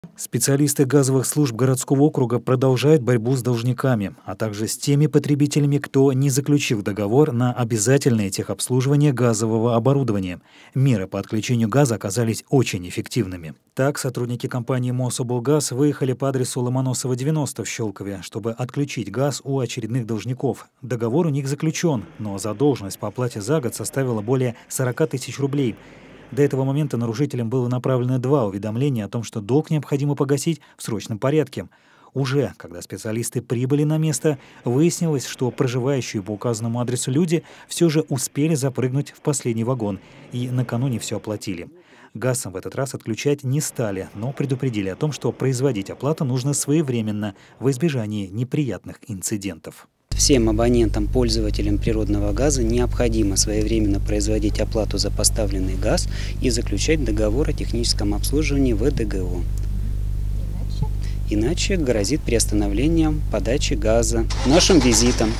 Специалисты газовых служб городского округа продолжают борьбу с должниками, а также с теми потребителями, кто не заключил договор на обязательное техобслуживание газового оборудования. Меры по отключению газа оказались очень эффективными. Так, сотрудники компании «Мособлгаз» выехали по адресу Ломоносова, 90 в Щелкове, чтобы отключить газ у очередных должников. Договор у них заключен, но задолженность по оплате за год составила более 40 тысяч рублей. До этого момента нарушителям было направлено 2 уведомления о том, что долг необходимо погасить в срочном порядке. Уже, когда специалисты прибыли на место, выяснилось, что проживающие по указанному адресу люди все же успели запрыгнуть в последний вагон и накануне все оплатили. Газ в этот раз отключать не стали, но предупредили о том, что производить оплату нужно своевременно, в избежании неприятных инцидентов. Всем абонентам, пользователям природного газа необходимо своевременно производить оплату за поставленный газ и заключать договор о техническом обслуживании ВДГО. Иначе грозит приостановлением подачи газа нашим визитом.